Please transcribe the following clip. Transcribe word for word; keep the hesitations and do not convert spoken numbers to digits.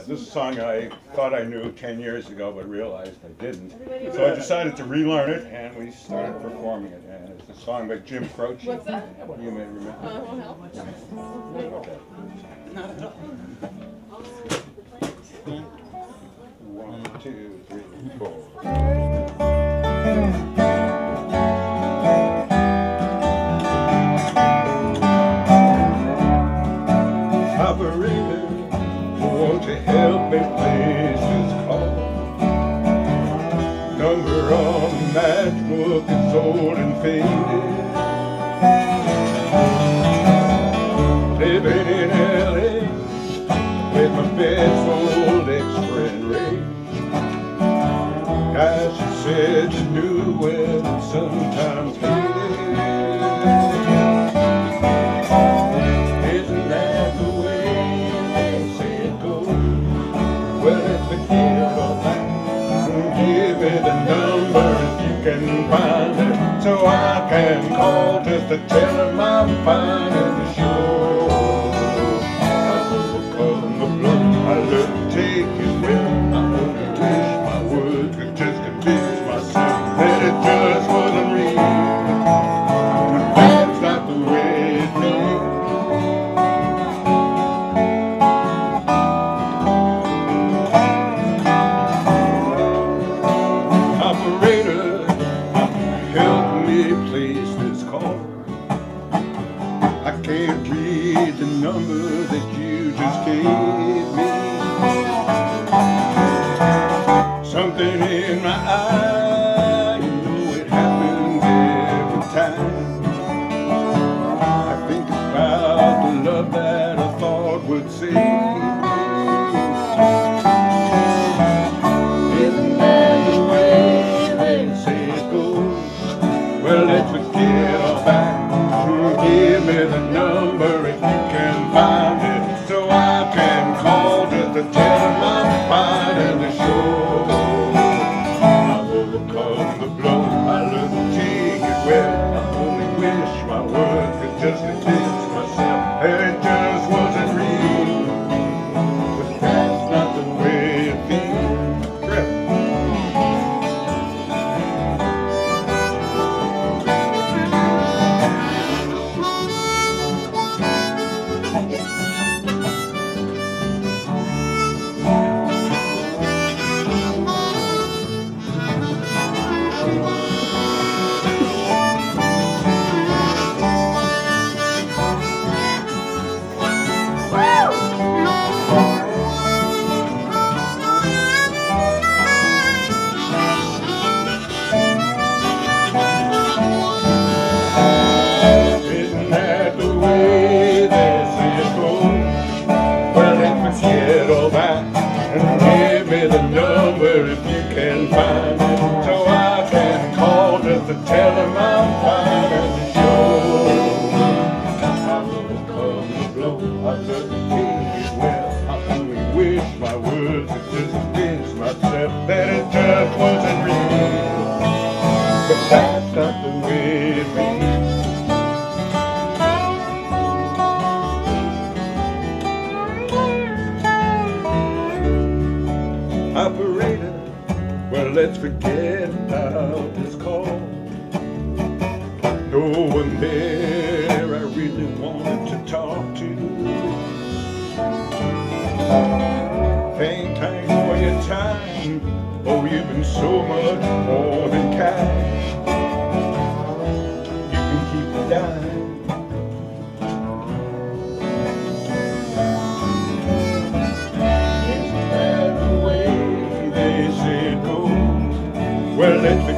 this is a song I thought I knew ten years ago, but realized I didn't. So I decided to relearn it, and we started performing it. And it's a song by Jim Croce. What's that? You may remember. Uh, won't help. Okay. Not at all. One, two, three, four. Operator, won't you help me place this call? Number on the matchbook is old and faded. Living in L A with my best old ex-friend Ray. Gosh, she said she knew well and sometimes hated. Isn't that the way they say it goes? Well, let's forget all that. Give me the number if you can find it, so I can call just to tell them I'm fine and sure. I overcome the blow. I love to take it with me. I only wish my words could just convince myself that it just wasn't real. But that's not the way it feels. Operator, help me place this call. I can't read the number that you just gave me. Something in my eye, you know it happens every time. I think about the love that I thought would save me. Isn't that the way they say it goes? Well, let's forget all that. Give me the number if you can find it, so I can call just to tell them I'm fine and to show. I've overcome the blow. I love to take it well. I only wish my words could just convince myself that it just wasn't real. But that's not the way it feels. Grip. Isn't that the way they say it goes? Well, let's forget all that and give me the number if you can find it, so I can call just to tell them I'm fine and to show. I've overcome the blow. I love to take it well. I only wish my words could just convince myself that it just wasn't real. But that's not the way it feels. Operator, well, let's forget about this call. No one there I really wanted to talk to. Thank thanks for your time. Oh, you've been so much more than kind. You can keep the dime. Isn't that the way they say it goes? Well, let's